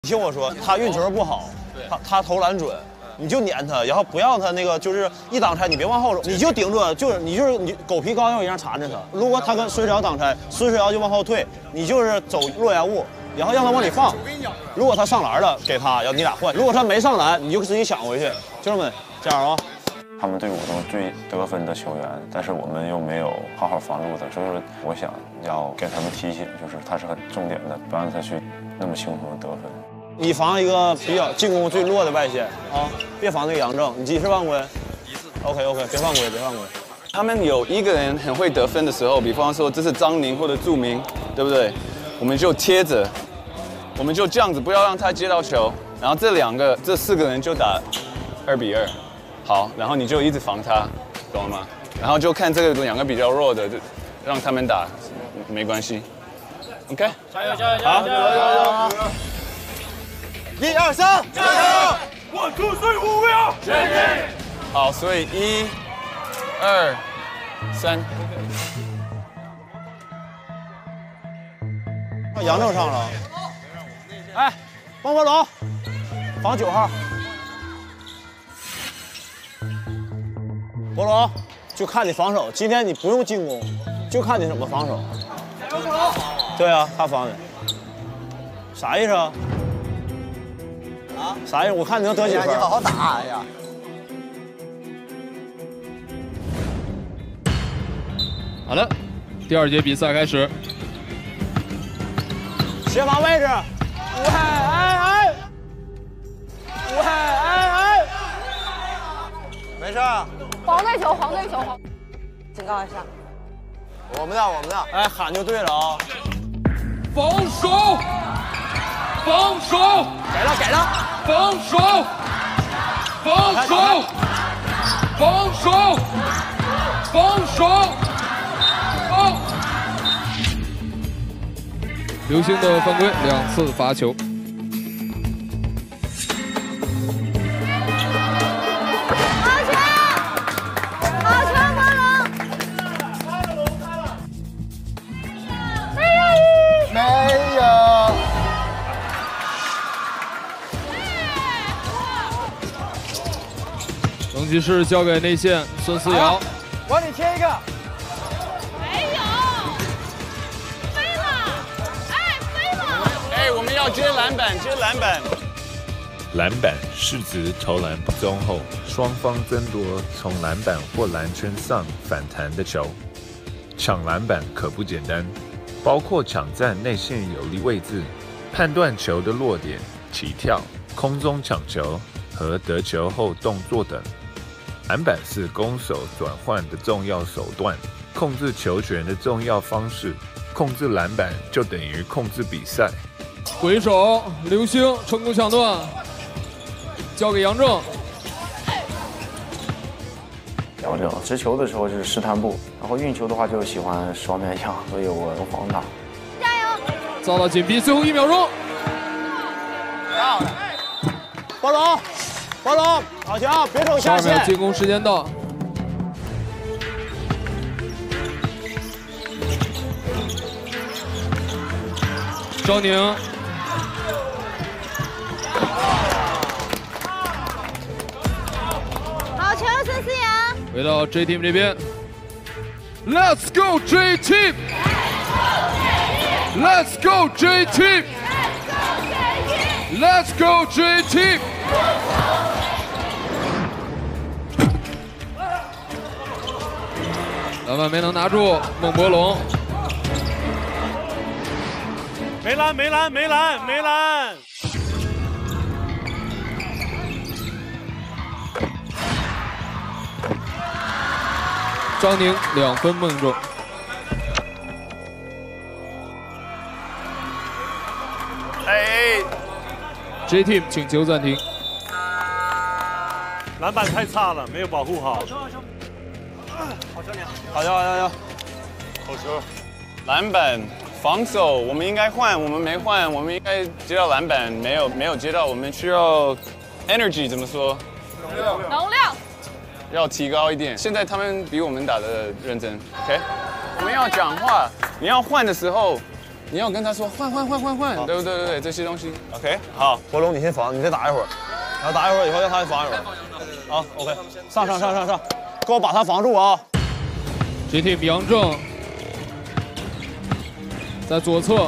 你听我说，他运球不好，他投篮准，你就撵他，然后不让他那个就是一挡拆，你别往后走，你就顶住，就是你狗皮膏药一样缠着他。如果他跟孙石瑶挡拆，孙石瑶就往后退，你就是走落崖物，然后让他往里放。如果他上篮了，给他，然后你俩换；如果他没上篮，你就自己抢回去。兄弟们，加油啊！ 他们队伍都是最得分的球员，但是我们又没有好好防住他，所以说我想要给他们提醒，就是他是很重点的，不让他去那么轻松的得分。你防一个比较进攻最弱的外线啊，别防那个杨正，你几次犯规？OK， 别犯规，别犯规。 他们有一个人很会得分的时候，比方说这是张宁或者祝明，对不对？我们就贴着，我们就这样子，不要让他接到球，然后这4个人就打2比2。好，然后你就一直防他，懂了吗？然后就看这个2个比较弱的，就让他们打，没关系。OK， 加油！好，1、2、3，加油！1、2、3，我要前进。 好，所以1、2、3。 杨正上了，哎，孟博龙，防9号。博龙，就看你防守。今天你不用进攻，就看你怎么防守。对啊，他防的。啥意思啊？啥意思？我看你能得几分？ 你好好打，哎呀！ 好了，第2节比赛开始。 协防位置，吴海， 没事。 黄队球，警告一下。 我们的。 哎，喊就对了啊！ 防守， 改了。 防守，刘星的犯规2次罚球。 没有。 等级室交给内线孙思瑶。 往里贴一个。 没有，飞了！ 哎，我们要接篮板。 篮板是指投篮不中后，双方争夺从篮板或篮圈上反弹的球。抢篮板可不简单，包括抢占内线有利位置、判断球的落点、起跳、空中抢球和得球后动作等。篮板是攻守转换的重要手段，控制球权的重要方式。控制篮板就等于控制比赛。 回手，刘星成功抢断，交给杨正。 调整持球的时候就是试探步，然后运球的话就喜欢双面枪，所以我用防打。 加油！ 遭到紧逼，最后1秒钟。 博龙，好球，别走下 12秒线。 进攻时间到。赵宁。 好球，孙思阳。 回到 J Team 这边 ，Let's go J Team！ Let's go J Team！ Let's go J Team！ 篮板没能拿住，孟博龙。 没篮。 张宁2分命中。J Team 请求暂停。 篮板太差了，没有保护好。好球！ 好球！篮板防守，我们应该换，我们没换，我们应该接到篮板，没有接到，我们需要 energy 怎么说？ 能量。 要提高一点。现在他们比我们打的认真 ，OK？我们要讲话，你要换的时候， 你要跟他说换，对不对？这些东西。 OK， 好，博龙你先防，你再打一会儿，然后打一会儿以后让他防一会儿。好 ，OK， 上，给我把他防住啊 ！J-Team 杨正在左侧。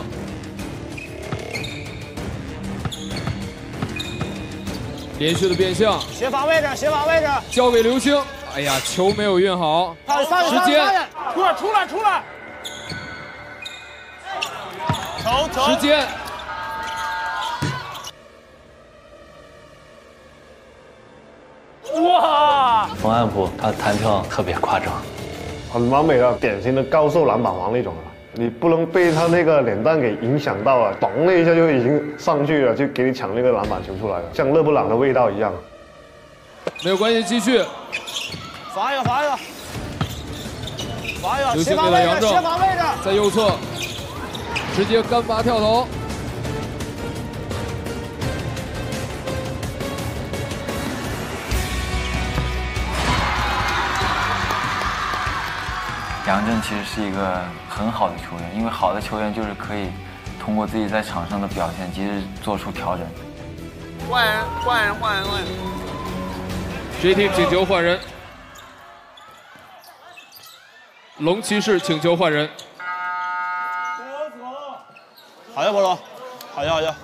连续的变向， 协防位置， 交给刘星。哎呀，球没有运好，时间， 出来！ 时间， 哇！ 冯安普他弹跳特别夸张， 很完美的，典型的高手篮板王那种啊。 你不能被他那个脸蛋给影响到了，咚的一下就已经上去了，就给你抢那个篮板球出来了，像勒布朗的味道一样。 没有关系，继续。 防一个。 刘星给了杨正，在右侧，直接干拔跳投。 杨正其实是一个很好的球员，因为好的球员就是可以通过自己在场上的表现及时做出调整。 换人。 J-Team 请求换人，龙骑士请求换人。 好呀，博龙，好呀。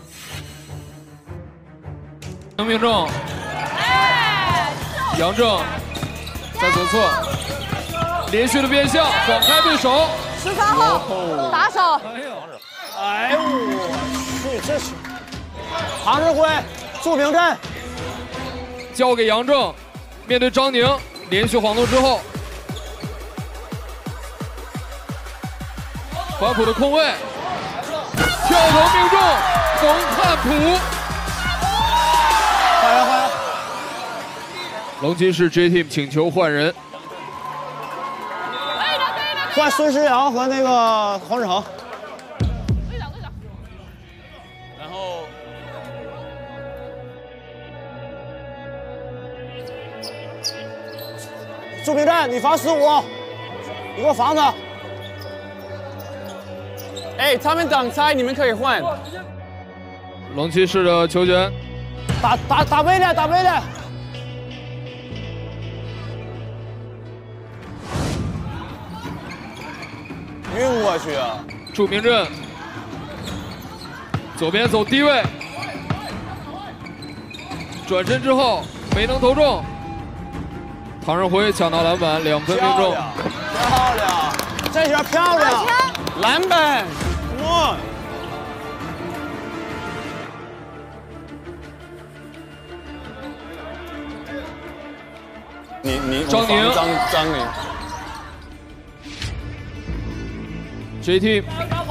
命中，杨正在左侧。 连续的变向，晃开对手。 13号打手。 哎呦我去，这是唐志辉、祝明镇交给杨正，面对张宁，连续晃动之后，怀普的空位，跳投命中，冯汉普。 换人。 龙骑士 J-Team 请求换人。 换孙诗阳和那个黄志恒。 然后祝明镇，你防15，你给我防他。 哎，他们挡拆，你们可以换。 龙骑士的球权， 打位的，晕过去啊！ 祝明镇，左边走低位，转身之后没能投中。唐日辉抢到篮板，2分命中。 漂亮，这球漂亮， 篮板， 哇！ 你张宁， 张宁 ，J-Team